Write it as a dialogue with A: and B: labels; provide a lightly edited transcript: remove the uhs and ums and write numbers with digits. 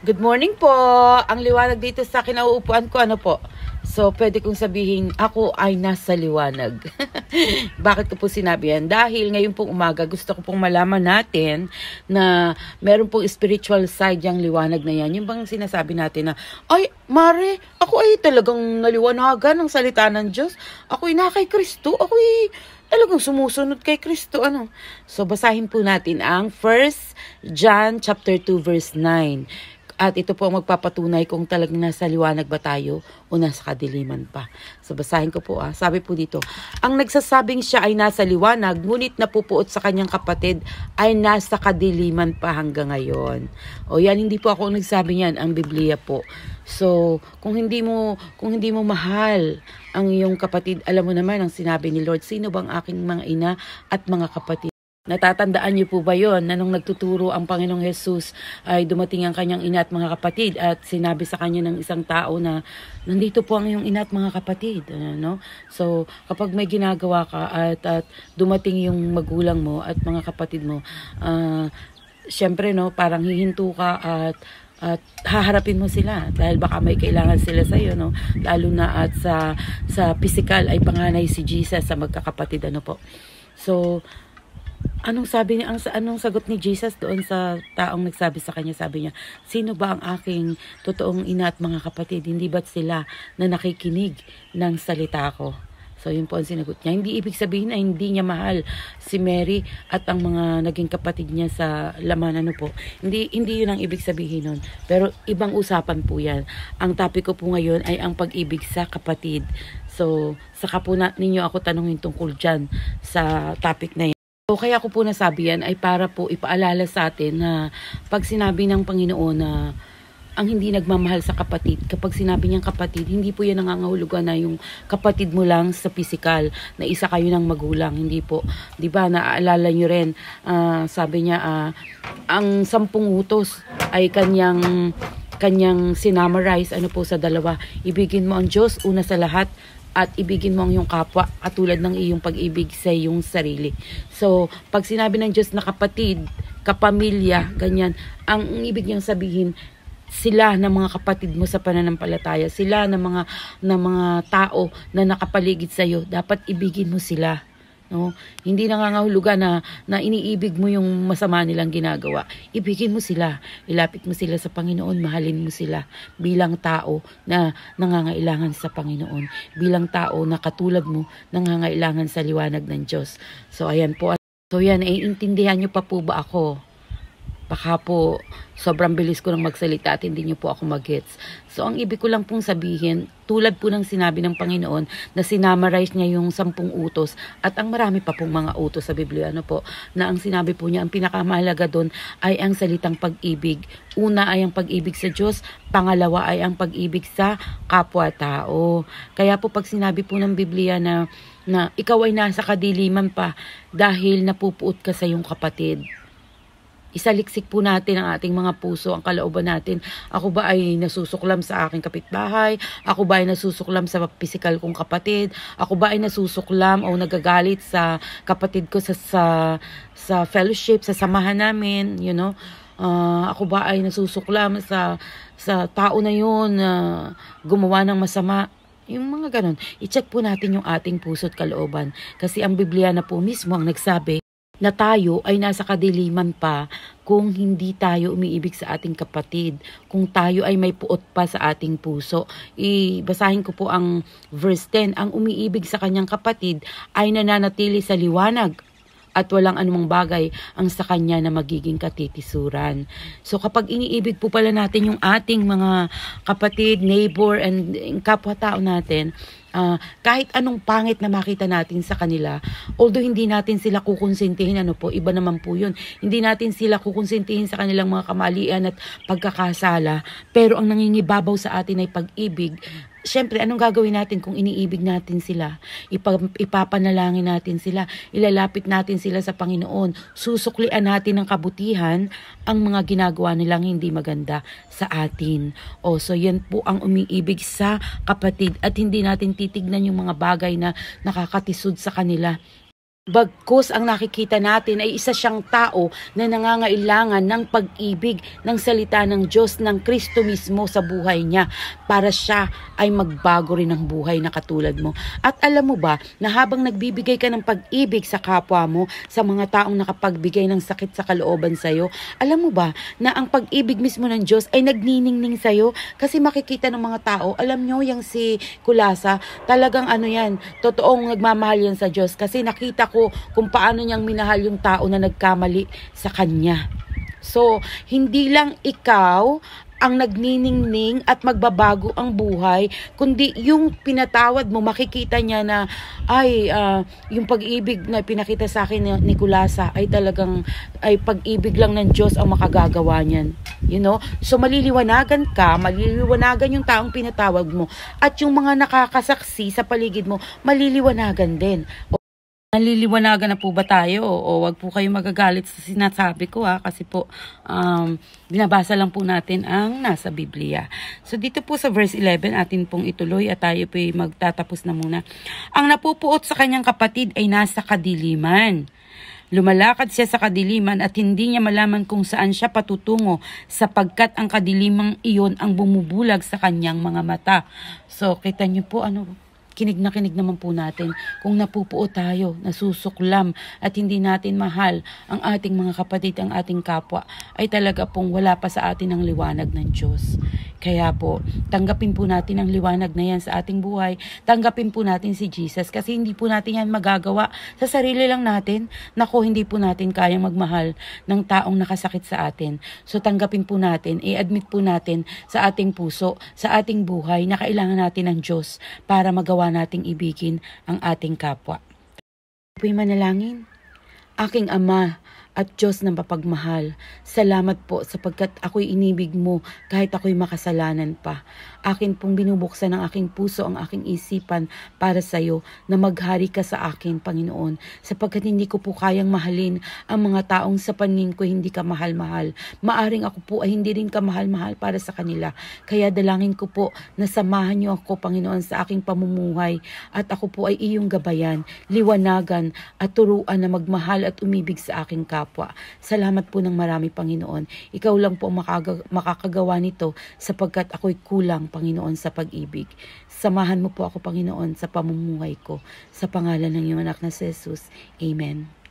A: Good morning po. Ang liwanag dito sa kinauupuan ko, ano po? So, pwede kong sabihin, ako ay nasa liwanag. Bakit ko po sinabi yan? Dahil ngayon pong umaga, gusto ko pong malaman natin na meron pong spiritual side yung liwanag na yan. Yung bang sinasabi natin na, ay, Mare, ako ay talagang naliwanagan ng salita ng Diyos. Ako ay na kay Kristo. Ako ay talagang sumusunod kay Kristo. Ano? So, basahin po natin ang 1 John chapter 2 verse 9. At ito po ang magpapatunay kung talagang nasa liwanag ba tayo o nasa kadiliman pa. So basahin ko po. Sabi po dito, ang nagsasabing siya ay nasa liwanag, ngunit napupuot sa kanyang kapatid ay nasa kadiliman pa hanggang ngayon. O yan, hindi po ako nagsabi niyan, ang Biblia po. So, kung hindi mo mahal ang iyong kapatid, alam mo naman ang sinabi ni Lord, sino bang aking mga ina at mga kapatid? Natatandaan niyo po ba yon na nung nagtuturo ang Panginoong Jesus ay dumating ang kanyang ina at mga kapatid at sinabi sa kanya ng isang tao na nandito po ang iyong ina at mga kapatid, no? So kapag may ginagawa ka at dumating yung magulang mo at mga kapatid mo, syempre no, parang hihinto ka at haharapin mo sila dahil baka may kailangan sila sa iyo, no? Lalo na at sa physical ay panganay si Jesus sa magkakapatid, ano po. So anong sagot ni Jesus doon sa taong nagsabi sa kanya? Sabi niya, sino ba ang aking totoong ina at mga kapatid? Hindi ba't sila na nakikinig ng salita ko? So yun po ang sinagot niya. Hindi ibig sabihin na hindi niya mahal si Mary at ang mga naging kapatid niya sa laman, ano po. Hindi yun ang ibig sabihin nun. Pero ibang usapan po yan. Ang topic ko po ngayon ay ang pag-ibig sa kapatid. So saka po ninyo ako tanungin tungkol dyan sa topic na yan. So, kaya ko po nasabi yan ay para po ipaalala sa atin na pag sinabi ng Panginoon na ang hindi nagmamahal sa kapatid, kapag sinabi niyang kapatid, hindi po yan nangangahulugan na yung kapatid mo lang sa physical, na isa kayo ng magulang, hindi po. Diba, naaalala nyo rin, sabi niya, ang 10 utos ay kanyang sinamarize, ano po sa dalawa, ibigin mo ang Diyos una sa lahat, at ibigin mo ang iyong kapwa katulad ng iyong pag-ibig sa iyong sarili. So, pag sinabi ng Diyos na kapatid, kapamilya, ganyan, ang ibig niyang sabihin, sila na mga kapatid mo sa pananampalataya, sila na mga tao na nakapaligid sa iyo, dapat ibigin mo sila. No? Hindi nangangahulugan na iniibig mo yung masama nilang ginagawa. Ibigin mo sila. Ilapit mo sila sa Panginoon. Mahalin mo sila bilang tao na nangangailangan sa Panginoon. Bilang tao na katulad mo nangangailangan sa liwanag ng Diyos. So ayan po. So yan, intindihan nyo pa po ba ako? Baka po sobrang bilis ko ng magsalita at hindi nyo po ako mag-gets. So ang ibig ko lang pong sabihin, tulad po ng sinabi ng Panginoon na sinamarize niya yung 10 utos at ang marami pa pong mga utos sa Biblia, ano po, na ang sinabi po niya, ang pinakamahalaga doon ay ang salitang pag-ibig. Una ay ang pag-ibig sa Diyos, pangalawa ay ang pag-ibig sa kapwa-tao. Kaya po pag sinabi po ng Biblia na ikaw ay nasa kadiliman pa dahil napupuot ka sa iyong kapatid, isaliksik po natin ang ating mga puso, ang kalooban natin. Ako ba ay nasusuklam sa aking kapitbahay? Ako ba ay nasusuklam sa physical kong kapatid? Ako ba ay nasusuklam o nagagalit sa kapatid ko sa fellowship, sa samahan namin, you know? Ako ba ay nasusuklam sa tao na yun na gumawa ng masama? Yung mga ganun. I-check po natin yung ating puso at kalooban. Kasi ang Biblia na po mismo ang nagsabi na tayo ay nasa kadiliman pa kung hindi tayo umiibig sa ating kapatid, kung tayo ay may puot pa sa ating puso. Basahin ko po ang verse 10, ang umiibig sa kanyang kapatid ay nananatili sa liwanag at walang anumang bagay ang sa kanya na magiging katitisuran. So kapag iniibig po pala natin yung ating mga kapatid, neighbor, and kapwa-tao natin, kahit anong pangit na makita natin sa kanila, although hindi natin sila kukonsintihin, ano po, iba naman po yun. Hindi natin sila kukonsintihin sa kanilang mga kamalian at pagkakasala, pero ang nangingibabaw sa atin ay pag-ibig. Siyempre, anong gagawin natin kung iniibig natin sila? Ipapanalangin natin sila, ilalapit natin sila sa Panginoon, susuklian natin ng kabutihan ang mga ginagawa nilang hindi maganda sa atin. So yan po ang umiibig sa kapatid at hindi natin titignan yung mga bagay na nakakatisod sa kanila. Bagkus ang nakikita natin ay isa siyang tao na nangangailangan ng pag-ibig ng salita ng Diyos ng Kristo mismo sa buhay niya para siya ay magbago rin ng buhay na katulad mo. At alam mo ba na habang nagbibigay ka ng pag-ibig sa kapwa mo, sa mga taong nakapagbigay ng sakit sa kalooban sa'yo, alam mo ba na ang pag-ibig mismo ng Diyos ay nagniningning sa'yo kasi makikita ng mga tao, alam nyo yung si Kulasa, talagang ano yan, totoong nagmamahal yan sa Diyos kasi nakita ko kung paano niyang minahal yung tao na nagkamali sa kanya. So, hindi lang ikaw ang nagniningning at magbabago ang buhay, kundi yung pinatawad mo, makikita niya na ay yung pag-ibig na pinakita sa akin ni Kulasa ay talagang ay pag-ibig lang ng Diyos ang makagagawa niyan. You know? So maliliwanagan ka, maliliwanagan yung taong pinatawad mo at yung mga nakakasaksi sa paligid mo, maliliwanagan din. Naliliwanagan na po ba tayo? O wag po kayo magagalit sa sinasabi ko kasi po binabasa lang po natin ang nasa Biblia. So dito po sa verse 11 atin pong ituloy at tayo po magtatapos na muna. Ang napupuot sa kanyang kapatid ay nasa kadiliman. Lumalakad siya sa kadiliman at hindi niya malaman kung saan siya patutungo sapagkat ang kadilimang iyon ang bumubulag sa kanyang mga mata. So kita niyo po kinig na kinig naman po natin kung napupuo tayo, nasusuklam at hindi natin mahal ang ating mga kapatid, ang ating kapwa, ay talaga pong wala pa sa atin ang liwanag ng Diyos. Kaya po, tanggapin po natin ang liwanag na yan sa ating buhay. Tanggapin po natin si Jesus kasi hindi po natin yan magagawa sa sarili lang natin. Naku, hindi po natin kayang magmahal ng taong nakasakit sa atin. So tanggapin po natin, i-admit po natin sa ating puso, sa ating buhay na kailangan natin ng Diyos para magawa nating ibigin ang ating kapwa. Ako'y manalangin. Aking Ama at Diyos ng mapagmahal, salamat po sapagkat ako'y inibig mo kahit ako'y makasalanan pa. Akin pong binubuksan ang aking puso, ang aking isipan para sa iyo na maghari ka sa akin, Panginoon, sapagkat hindi ko po kayang mahalin ang mga taong sa paningin ko hindi ka mahal-mahal. Maaring ako po ay hindi rin ka mahal-mahal para sa kanila. Kaya dalangin ko po na samahan niyo ako, Panginoon, sa aking pamumuhay at ako po ay iyong gabayan, liwanagan at turuan na magmahal at umibig sa aking kapwa. Salamat po ng marami, Panginoon. Ikaw lang po makakagawa nito sapagkat ako'y kulang, Panginoon, sa pag-ibig. Samahan mo po ako, Panginoon, sa pamumuhay ko. Sa pangalan ng iyong anak na si Jesus. Amen.